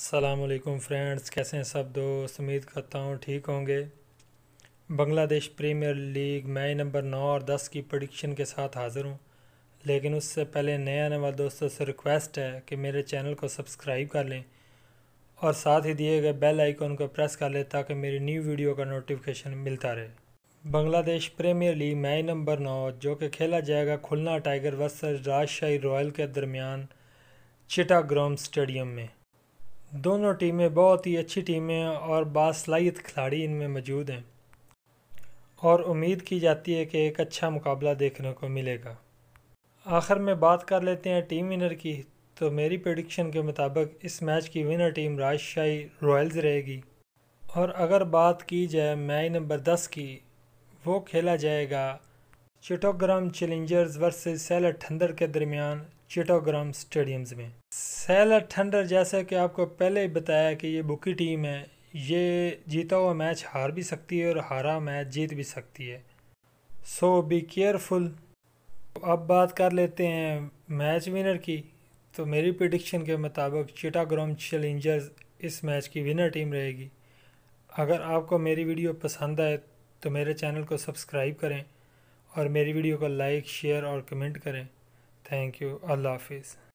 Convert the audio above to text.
अस्सलामुअलैकुम फ्रेंड्स, कैसे हैं सब दोस्त। उम्मीद करता हूँ ठीक होंगे। Bangladesh premier league match number 9 और 10 की प्रेडिक्शन के साथ हाज़िर हूँ। लेकिन उससे पहले नए आने वाले दोस्तों से रिक्वेस्ट है कि मेरे चैनल को सब्सक्राइब कर लें और साथ ही दिए गए बेल आइकन को प्रेस कर लें ताकि मेरी न्यू वीडियो का नोटिफिकेशन मिलता रहे। Bangladesh premier league match number 9 जो कि खेला जाएगा Khulna tiger versus Rajshahi royal के दरमियान चिटागोंग स्टेडियम में। दोनों टीमें बहुत ही अच्छी टीमें हैं और बासलाहियत खिलाड़ी इनमें मौजूद हैं और उम्मीद की जाती है कि एक अच्छा मुकाबला देखने को मिलेगा। आखिर में बात कर लेते हैं टीम विनर की। तो मेरी प्रेडिक्शन के मुताबिक इस मैच की विनर टीम राजशाही रॉयल्स रहेगी। और अगर बात की जाए मैच नंबर 10 की, वो खेला जाएगा Chittagong challengers versus Sylhet thunder के दरमियान चिटागोंग स्टेडियम्स में। सैलट थंडर जैसे कि आपको पहले ही बताया कि ये बुकी टीम है, ये जीता हुआ मैच हार भी सकती है और हारा मैच जीत भी सकती है, सो बी केयरफुल। अब बात कर लेते हैं मैच विनर की। तो मेरी प्रेडिक्शन के मुताबिक चिटागोंग चैलेंजर्स इस मैच की विनर टीम रहेगी। अगर आपको मेरी वीडियो पसंद आए तो मेरे चैनल को सब्सक्राइब करें और मेरी वीडियो को लाइक शेयर और कमेंट करें। Thank you. अल्लाह हाफिज़।